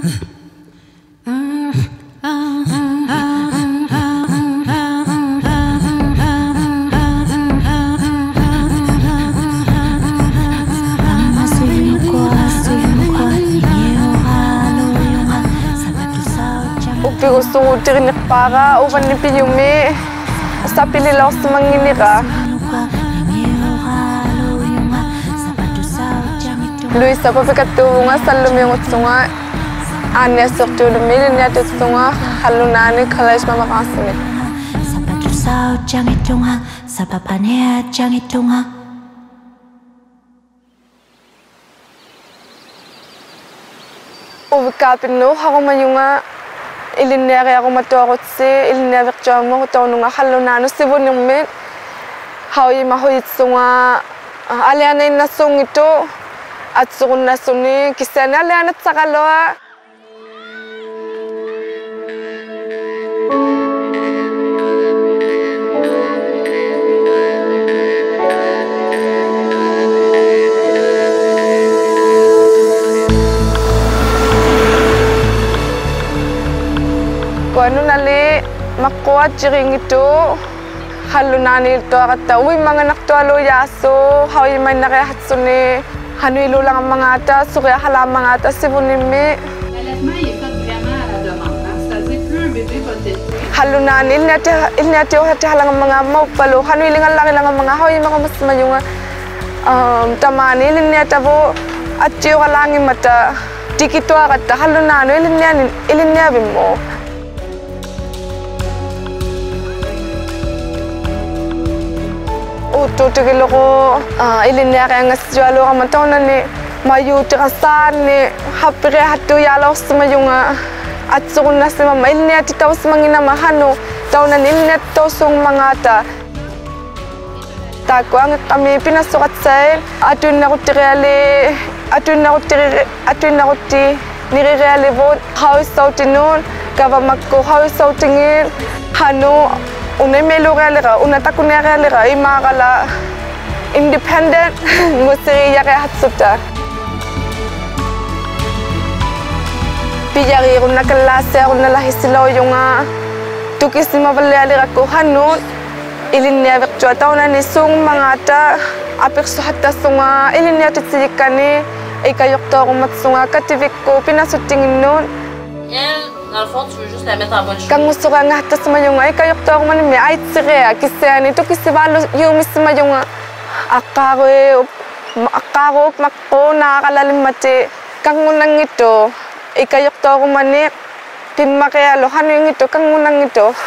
Gusto ko tirinik para uvan ni piyumi sa pililaw sa manginira. Luisa papikatuunga sa lumiyong utsunga. Anya sokto lumili niya tutsunga halunani college mamakasini. Sapatusaw jangitunga sa papania jangitunga. Uvikapin no ako mayunga. Ilinere ako matuakotsi, ilinere mo ko nunga halunano sibunyung mit. Hawi mahoyitsunga alianay na song ito at sukun na suni kisena alianat sa kaloa. Ano nali makuha jiring ito halunani ito akata uwi mga naktualo yaso hawi may nakahatsuni hanuilo lang ang mga ata surya hala mga ata sibunimi halunani ilnati hati halang mga maupalo hanuilingan lang ang mga hawi mga mas mayunga tamani ilnati abo at yung kalangin mata dikito akata halunano ilnati mo. Tutigil ako ilinere ang asjalo ka matona ni mayuti kasan ni hapire hatu yalaw sa mayunga at sukun na si mama ilinere titaw sa mga inamahano taw na ilinere to sung mga ta tako ang kami pinasukat sa atun na ko tirali atun na ko nirireali vot hawi sautin nun kava makko hawi sautingin hano unay melo realera una takuna realera imakala independent musiri yake hatsuta piyari una kalase una lahisilo yung tukisima valera ko hanun ilinya virtua tauna ni sung mga ta apekso hatta sunga ilinya titsikani ikayokto ko matsunga kativik ko pinasutingin nun. Dans le fond, tu veux juste la mettre en bonne shape. Kang gusto ka nga hatas mayunga ikayokto ko man mi ay tsire kisani to kisibalo yumis mayunga akaro makko nakakalalim mati kang unang ito ikayokto ko man ni pinmakayalo hano yung ito kang unang ito.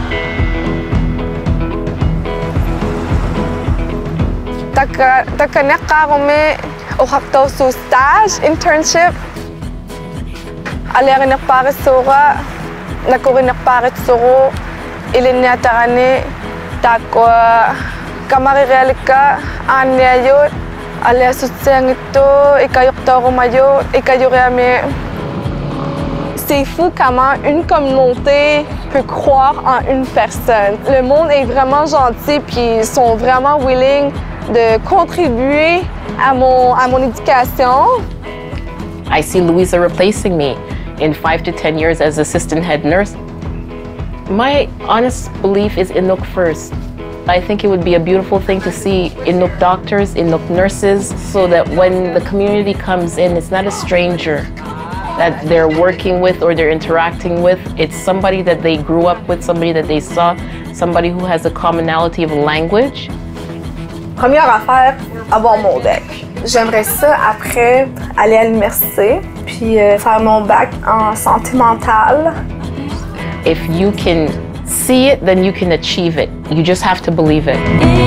Takanak ako may uhakto su stage internship. Aliang nakparit suka, nakurin nakparit suko, ilinyata kani, takwa kamarirelik ka, anya yun, alia sutsang ito, ikayok to kumayo, ikayurami. C'est fou comment une communauté peut croire en une personne. Le monde est vraiment gentil puis ils sont vraiment willing de contribuer à mon éducation. I see Louisa replacing me in 5 to 10 years as assistant head nurse. My honest belief is Inuk first. I think it would be a beautiful thing to see Inuk doctors, Inuk nurses, so that when the community comes in, it's not a stranger that they're working with or they're interacting with. It's somebody that they grew up with, somebody that they saw, somebody who has a commonality of language. Première affaire, avoir mon deck. J'aimerais ça après aller à l'université puis faire mon bac en santé mentale. If you can see it, then you can achieve it. You just have to believe it.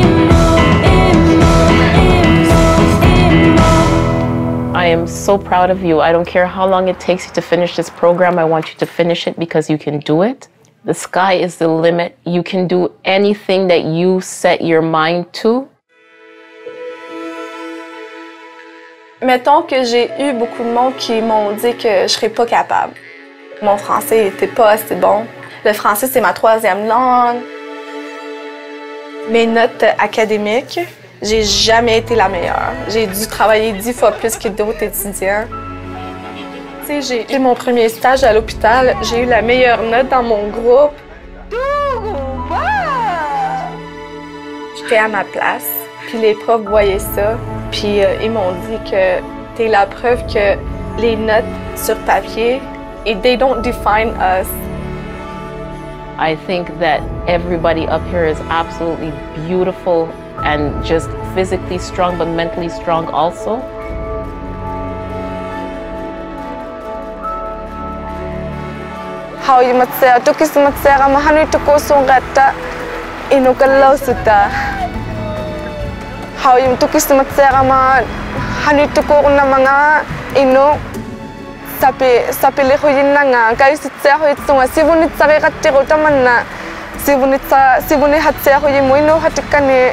I am so proud of you. I don't care how long it takes you to finish this program. I want you to finish it because you can do it. The sky is the limit. You can do anything that you set your mind to. Mettons que j'ai eu beaucoup de monde qui m'ont dit que je serais pas capable. Mon français était pas assez bon. Le français, c'est ma 3e langue. Mes notes académiques, j'ai jamais été la meilleure. J'ai dû travailler 10 fois plus que d'autres étudiants. sais, j'ai fait mon premier stage à l'hôpital. J'ai eu la meilleure note dans mon groupe. J'étais à ma place, puis les profs voyaient ça, puis ils m'ont dit que t'es la preuve que les notes sur papier, they don't define us. I think that everybody up here is absolutely beautiful and just physically strong, but mentally strong also. How you might say, tukis might say, I'm a honey to go so gata, inukalau suta. How you tukis might say, I'm a honey to go na mga ino. Sapi leho yin na nga, kayo si tse ho itsunga, sibunit sa kay katiro taman na, sibunit hat tse ho yin mo ino hatikane.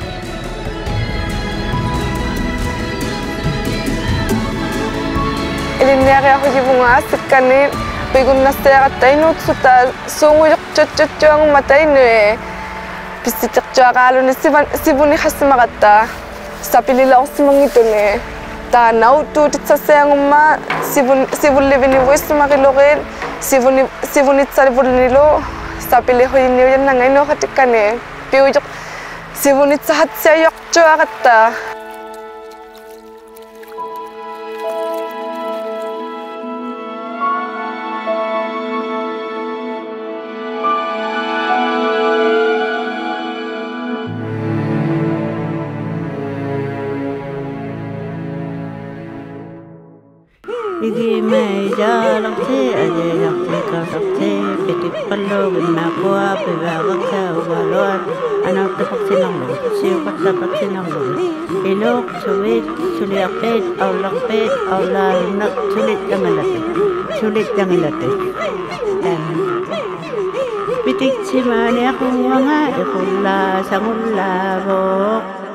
Ilinere ho yin mga asikane, bigun na sera tayo no tsuta, sungu yok chot ang matay no eh. Pisitik chakalo ni sibunit hasimakata, sapi lila ko simang ito ne. Tanaw tu sa sayang ma sibun living ni west makilokin sibunit sa libur nilo sa pili ho yun yan na ngayon no katikane piuyok sibunit sa hat sa yok chua kata. Igi mai ja lang te aje lang te ka lang te petit palo na ko ape ba ka walon ana te paksinang lo si ko ta paksinang lo ilok sulit suliapet au lakpet au la nak sulit jangan late pitik si mane ako nga ikulla sangulla bok